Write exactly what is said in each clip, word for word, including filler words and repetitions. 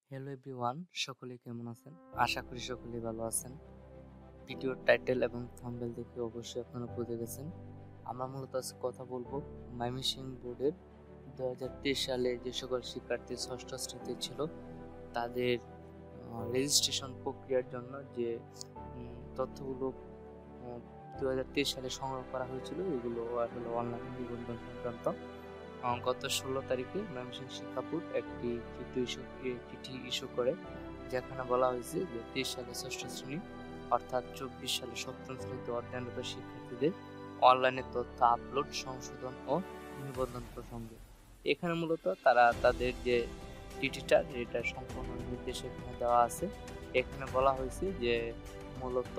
Hello everyone, সকলে কেমন আছেন? আশা করি সকলেই ভালো আছেন। ভিডিওর টাইটেল এবং থাম্বনেল দেখে অবশ্যই আপনারা বুঝে গেছেন। আমরা মূলত আজকে কথা বলবো ময়মনসিংহ বোর্ডের দু হাজার তেইশ সালে যে সকল শিক্ষার্থী ষষ্ঠ শ্রেণীতে ছিল তাদের রেজিস্ট্রেশন প্রক্রিয়ার জন্য যে উম, তথ্যগুলো দু হাজার তেইশ সালে সংগ্রহ করা হয়েছিল, এগুলো আসলে অনলাইন নিবন্ধন সংক্রান্ত। আহ, গত ষোলো তারিখে ময়মনসিংহ শিক্ষা বোর্ড একটি চিঠি ইস্যু চিঠি ইস্যু করে, যেখানে বলা হয়েছে যে তেইশ সালে ষষ্ঠ শ্রেণী অর্থাৎ চব্বিশ সালে সপ্তম শ্রেণীতে অধ্যয়নরত শিক্ষার্থীদের অনলাইনে তথ্য আপলোড, সংশোধন ও নিবন্ধন প্রসঙ্গে। এখানে মূলত তারা তাদের যে চিঠিটা এটা সম্পূর্ণ নির্দেশ এখানে দেওয়া আছে। এখানে বলা হয়েছে যে মূলত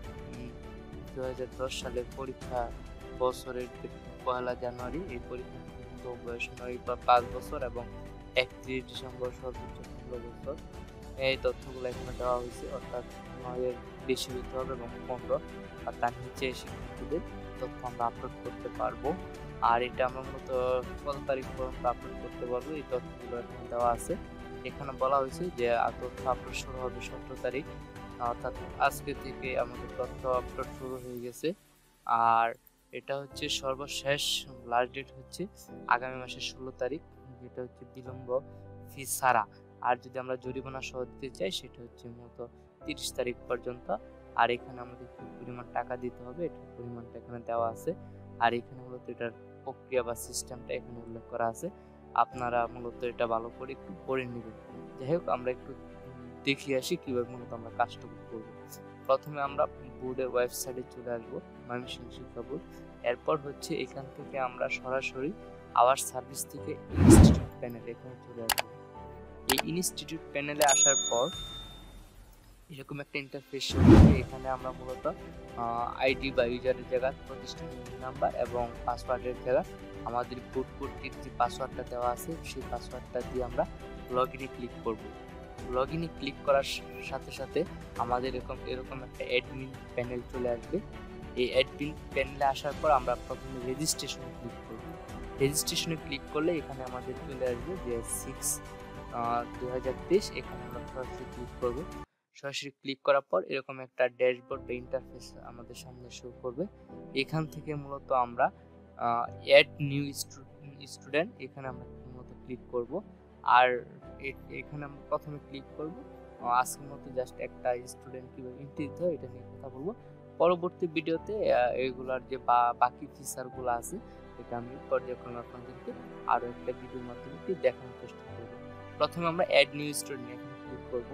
দু হাজার দশ সালের পরীক্ষা বছরের পয়লা জানুয়ারি এই পরীক্ষা বয়স নয় বা পাঁচ বছর এবং একত্রিশ ডিসেম্বর সর্বোচ্চ ষোলো বছর। এই তথ্যগুলো এখানে দেওয়া হয়েছে, অর্থাৎ নয়ের বেশি হতে হবে এবং পনেরো আর তার নিচে শিক্ষার্থীদের তথ্য আমরা আপলোড করতে পারবো। আর এটা আমরা মূলত কত তারিখ পর্যন্ত আপলোড করতে পারবো এই তথ্যগুলো এখানে দেওয়া আছে। এখানে বলা হয়েছে যে তথ্য আপলোড শুরু হবে সতেরো তারিখ, অর্থাৎ আজকে থেকে আমাদের তথ্য আপলোড শুরু হয়ে গেছে। আর এটা হচ্ছে সর্বশেষ লাস্ট ডেট হচ্ছে আগামী মাসের ষোলো তারিখ, যেটা হচ্ছে বিলম্ব ফি ছাড়া। আর যদি আমরা জরিমানা সহ দিতে চাই সেটা হচ্ছে মূলত তিরিশ তারিখ পর্যন্ত। আর এখানে আমাদের কি পরিমাণ টাকা দিতে হবে এটার পরিমাণটা এখানে দেওয়া আছে। আর এখানে মূলত এটার প্রক্রিয়া বা সিস্টেমটা এখানে উল্লেখ করা আছে, আপনারা মূলত এটা ভালো করে একটু পড়ে নেবেন। যাই হোক, আমরা একটু দেখিয়ে আসি কিভাবে মূলত আমরা কাজটা করবো। প্রথমে আমরা বোর্ডের ওয়েবসাইটে চলে আসবো, ময়মনসিংহ শিক্ষা বোর্ড। এরপর হচ্ছে এখান থেকে আমরা সরাসরি আওয়ার সার্ভিস থেকে ইনস্টিটিউট প্যানেল এখানে চলে আসবো। এই ইনস্টিটিউট প্যানেলে আসার পর এরকম একটা ইন্টারফেস হবে। এখানে আমরা মূলত আইডি বা ইউজারের জায়গা প্রতিষ্ঠানের নাম্বার এবং পাসওয়ার্ডের জায়গা আমাদের বোর্ড কর্তৃক যে পাসওয়ার্ডটা দেওয়া আছে সেই পাসওয়ার্ডটা দিয়ে আমরা লগ ইনে ক্লিক করব। লগ ইনে ক্লিক করার সাথে সাথে আমাদের এরকম এরকম একটা অ্যাডমিন প্যানেল চলে আসবে। এই অ্যাডমিন প্যানেলে আসার পর আমরা প্রথমে রেজিস্ট্রেশনে ক্লিক করব। রেজিস্ট্রেশনে ক্লিক করলে এখানে আমাদের চলে আসবে যে সিক্স দু হাজার তেইশ। এখানে আমরা সরাসরি ক্লিক করবো। সরাসরি ক্লিক করার পর এরকম একটা ড্যাশবোর্ড বা ইন্টারফেস আমাদের সামনে শো করবে। এখান থেকে মূলত আমরা অ্যাড নিউ স্টুডেন্ট এখানে আমরা মূলত ক্লিক করব। আর এখানে আমরা প্রথমে ক্লিক করব। আজকের মতো জাস্ট একটা স্টুডেন্ট কিভাবে এন্ট্রি দিতে হয় এটা নিয়ে কথা বলবো। পরবর্তী ভিডিওতে এগুলার যে বাকি ফিচারগুলো আছে এটা আমি পর্যায়ক্রমে আপনাদেরকে আরো একটা ভিডিওর মাধ্যমে দেখানোর চেষ্টা করব। প্রথমে আমরা অ্যাড নিউ স্টুডেন্ট এখানে ক্লিক করব।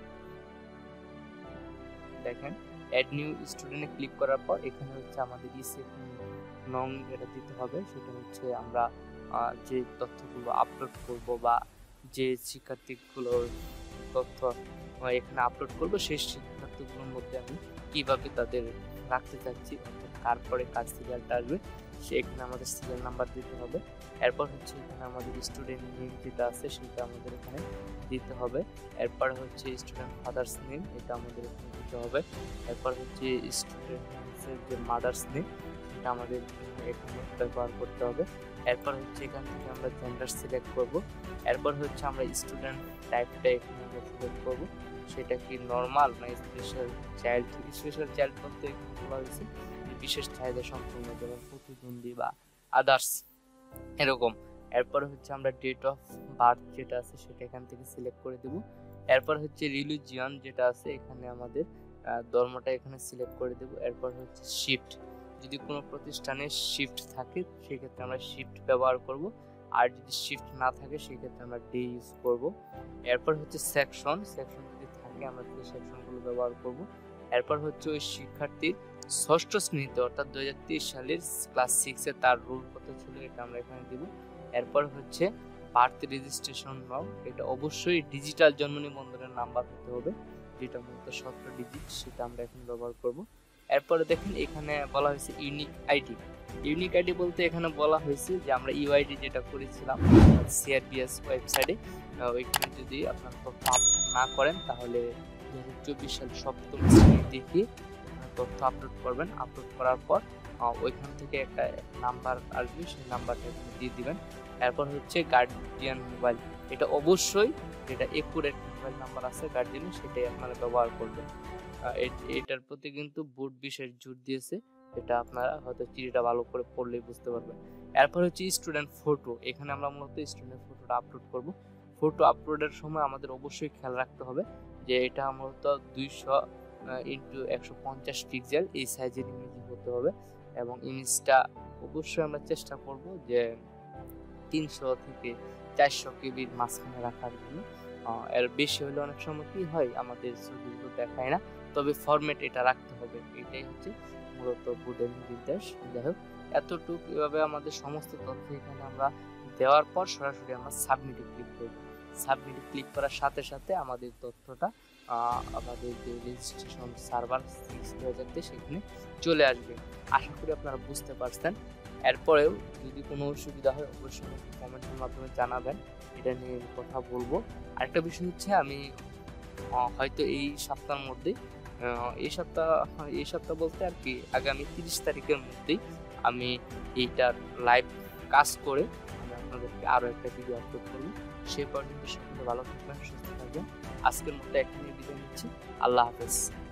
দেখেন, অ্যাড নিউ স্টুডেন্টে ক্লিক করার পর এখানে হচ্ছে আমাদের ইসে নং যেটা দিতে হবে সেটা হচ্ছে আমরা যে তথ্যগুলো আপলোড করব বা যে শিক্ষার্থীগুলো তথ্য এখানে আপলোড করব সেই শিক্ষার্থীগুলোর মধ্যে আমি কিভাবে তাদের রাখতে চাচ্ছি, অর্থাৎ কার পরে কার সিরিয়ালটা আসবে সে এখানে আমাদের সিরিয়াল নাম্বার দিতে হবে। এরপর হচ্ছে এখানে আমাদের স্টুডেন্ট নেম যেটা আছে সেটা আমাদের এখানে দিতে হবে। এরপর হচ্ছে স্টুডেন্ট ফাদার্স নেম এটা আমাদের এখানে দিতে হবে। এরপর হচ্ছে স্টুডেন্টের যে মাদার্স নেম সেটা আমাদের এখানে ব্যবহার করতে হবে। এরপর হচ্ছে এখান থেকে আমরা জেন্ডার সিলেক্ট করব। এরপর হচ্ছে আমরা স্টুডেন্ট টাইপটা এখানে আমরা সিলেক্ট করব, সেটা কি নর্মাল না স্পেশাল চাইল্ড। স্পেশাল চাইল্ড বলতে এখানে বলা হয়েছে বিশেষ চাহিদা সম্পূর্ণ, যেমন প্রতিবন্ধী বা আদার্স এরকম। এরপর হচ্ছে আমরা ডেট অফ বার্থ যেটা আছে সেটা এখান থেকে সিলেক্ট করে দেব। এরপর হচ্ছে রিলিজিয়ন যেটা আছে এখানে আমাদের ধর্মটা এখানে সিলেক্ট করে দেব। এরপর হচ্ছে শিফট, যদি কোনো প্রতিষ্ঠানে শিফট থাকে সেক্ষেত্রে আমরা শিফট ব্যবহার করব, আর যদি শিফট না থাকে সেক্ষেত্রে আমরা ডে ইউজ করব। এরপর হচ্ছে সেকশন, সেকশন যদি থাকে আমরা সেই সেকশনগুলো ব্যবহার করব। এরপর হচ্ছে ওই শিক্ষার্থীর ষষ্ঠ শ্রেণীতে অর্থাৎ দুই হাজার তেইশ সালের ক্লাস সিক্সে তার রোল কত ছিল এটা আমরা এখানে দিব। এরপর হচ্ছে বার্থ রেজিস্ট্রেশন নাম, এটা অবশ্যই ডিজিটাল জন্ম নিবন্ধনের নাম্বার হতে হবে, যেটা মূলত সতেরো ডিজিট, সেটা আমরা এখন ব্যবহার করব। এরপরে দেখেন এখানে বলা হয়েছে ইউনিক আইডি। ইউনিক আইডি বলতে এখানে বলা হয়েছে যে আমরা ইউআইডি যেটা করেছিলাম সিআরবিএস ওয়েবসাইটে, ওইখানে যদি আপনার তথ্য আপলোড না করেন তাহলে দু হাজার চব্বিশ সাল সপ্তম শ্রেণী দেখে তথ্য আপলোড করবেন। আপলোড করার পর ওইখান থেকে একটা নাম্বার আসবে, সেই নাম্বারটা এখানে দিয়ে দিবেন। এরপর হচ্ছে গার্ডিয়ান মোবাইল, এটা অবশ্যই যেটা একুরেট মোবাইল নাম্বার আছে গার্ডিয়ানের সেটাই আপনারা ব্যবহার করবেন। এটার প্রতি কিন্তু বোর্ড বিশেষ জোর দিয়েছে, এটা আপনারা হয়তো চিঠিটা ভালো করে পড়লেই বুঝতে পারবেন। এরপর হচ্ছে স্টুডেন্ট ফটো, এখানে আমরা মূলত স্টুডেন্ট ফটোটা আপলোড করব। ফটো আপলোডের সময় আমাদের অবশ্যই খেয়াল রাখতে হবে যে এটা মূলত দুইশো ইন্টু একশো পঞ্চাশ পিক্সেল এই সাইজের ইমেজ হতে হবে, এবং ইমেজটা অবশ্যই আমরা চেষ্টা করব যে তিনশো থেকে চারশো কেবির মাঝখানে রাখার জন্য। এর বেশি হলে অনেক সময় কি হয় আমাদের ছবিগুলো দেখায় না, তবে ফরম্যাট এটা রাখতে হবে, এটাই হচ্ছে মূলত বোর্ডের নির্দেশ। যাই হোক, এতটুকু এভাবে আমাদের সমস্ত তথ্য এখানে আমরা দেওয়ার পর সরাসরি আমরা সাবমিটে ক্লিক করব। সাবমিটে ক্লিক করার সাথে সাথে আমাদের তথ্যটা আমাদের যে রেজিস্ট্রেশন সার্ভার সিক্স দুই হাজার তেইশ সেখানে চলে আসবে। আশা করি আপনারা বুঝতে পারছেন। এরপরেও যদি কোনো অসুবিধা হয় অবশ্যই কমেন্টের মাধ্যমে জানাবেন, এটা নিয়ে কথা বলবো। আরেকটা বিষয় হচ্ছে আমি হয়তো এই সপ্তাহের মধ্যেই এই সপ্তাহ এই সপ্তাহ বলতে আর কি আগামী তিরিশ তারিখের মধ্যেই আমি এইটার লাইভ কাজ করে আমি আপনাদেরকে আরও একটা ভিডিও আপলোড করবো। সেই পর্যন্ত সকলে ভালো থাকবেন, সুস্থ থাকবেন। আজকের মতো এখানে বিদায় নিচ্ছি। আল্লাহ হাফেজ।